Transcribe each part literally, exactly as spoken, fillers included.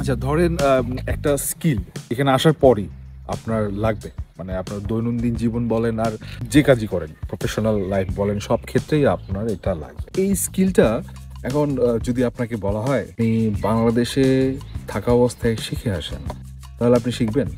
আচ্ছা ধরেন আম, একটা স্কিল এখানে আসার পরই আপনার লাগবে, মানে আপনার দৈনন্দিন জীবন বলেন আর যে কাজই করেন, প্রফেশনাল লাইফ বলেন, সব ক্ষেত্রেই আপনার এটা লাগবে। এই স্কিলটা এখন আহ, যদি আপনাকে বলা হয় আপনি বাংলাদেশে থাকা অবস্থায় শিখে আসেন, তাহলে আপনি শিখবেন?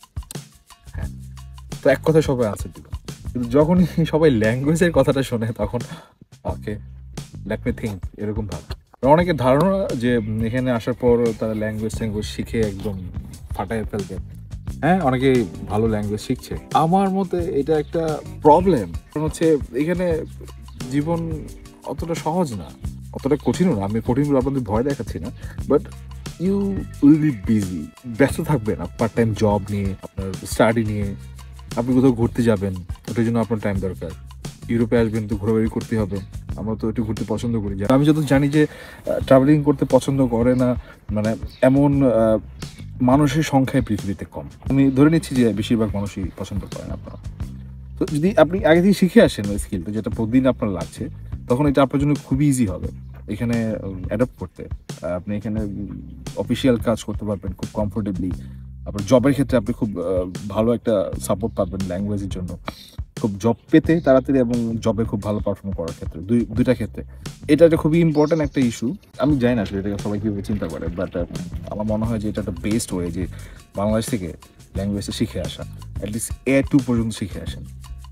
হ্যাঁ, তো এক কথায় সবাই আনসার দিবেন। কিন্তু যখনই সবাই ল্যাঙ্গুয়েজের কথাটা শোনে তখন ওকে, লেট মি থিঙ্ক, এরকম ভাব। অনেকের ধারণা যে উম, এখানে আসার পর তারা ল্যাঙ্গুয়েজ ট্যাঙ্গুয়েজ শিখে একদম ফাটায় ফেলবে। হ্যাঁ, অনেকে ভালো ল্যাঙ্গুয়েজ শিখছে। আমার মতে এটা একটা প্রবলেম। কারণ হচ্ছে এখানে জীবন অতটা সহজ না, অতটা কঠিনও না। আমি কঠিনগুলো আপনাদের ভয় দেখাচ্ছি না, but you will be busy, ব্যস্ত থাকবেন পার্ট টাইম জব নিয়ে, আপনার স্টাডি নিয়ে। আপনি কোথাও ঘুরতে যাবেন, ওটার জন্য আপনার টাইম দরকার। ইউরোপে আসবেন তো ঘোরাঘুরি করতে হবে, আমরা তো একটু ঘুরতে পছন্দ করি। আমি যত জানি যে ট্রাভেলিং করতে পছন্দ করে না, মানে এমন আহ, মানুষের সংখ্যায় পৃথিবীতে কম। আমি ধরে নিচ্ছি যে বেশিরভাগ মানুষই পছন্দ করেন আপনারা। তো যদি আপনি আগে থেকে শিখে আসেন ওই স্কিলটা, যেটা প্রতিদিন আপনার লাগছে, তখন এটা আপনার জন্য খুবই ইজি হবে এখানে অ্যাডাপ্ট করতে। আহ, আপনি এখানে অফিসিয়াল কাজ করতে পারবেন খুব কমফোর্টেবলি। আপনার জবের ক্ষেত্রে আপনি খুব আহ, ভালো একটা সাপোর্ট পাবেন ল্যাঙ্গুয়েজের জন্য, খুব জব পেতে তাড়াতাড়ি এবং জবে খুব ভালো পারফর্ম করার ক্ষেত্রে, দুই দুইটা ক্ষেত্রে এটা একটা খুবই ইম্পর্ট্যান্ট একটা ইস্যু। আমি জানি না আসলে এটাকে সবাই কীভাবে চিন্তা করে, বাট আমার মনে হয় যে এটা একটা বেস্ট ওয়ে যে বাংলাদেশ থেকে ল্যাঙ্গুয়েজটা শিখে আসা, অ্যাটলিস্ট এ টু পর্যন্ত শিখে আসেন।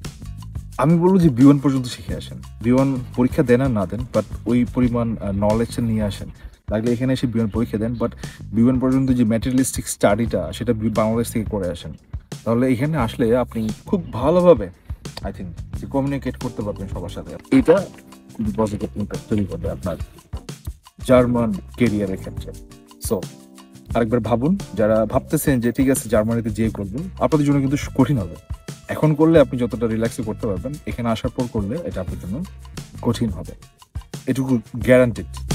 আমি বলবো যে বি ওয়ান পর্যন্ত শিখে আসেন। বি ওয়ান পরীক্ষা দেন আর না দেন, বাট ওই পরিমাণ নলেজটা নিয়ে আসেন। লাগলে এখানে এসে বি ওয়ান পরীক্ষা দেন, বাট বি ওয়ান পর্যন্ত যে ম্যাটেরিয়ালিস্টিক স্টাডিটা সেটা বি- বাংলাদেশ থেকে করে আসেন। তাহলে এখানে আসলে আপনি খুব ভালোভাবে আই থিঙ্ক যে কমিউনিকেট করতে পারবেন সবার সাথে। এটা খুবই পজিটিভ ইম্প্যাক্ট তৈরি করবে আপনার জার্মান কেরিয়ারের ক্ষেত্রে। সো আরেকবার ভাবুন, যারা ভাবতেছেন যে ঠিক আছে জার্মানিতে যেয়ে করবেন, আপনাদের জন্য কিন্তু কঠিন হবে। এখন করলে আপনি যতটা রিল্যাক্সে করতে পারবেন, এখানে আসার পর করলে এটা আপনার জন্য কঠিন হবে, এটুকু গ্যারান্টেড।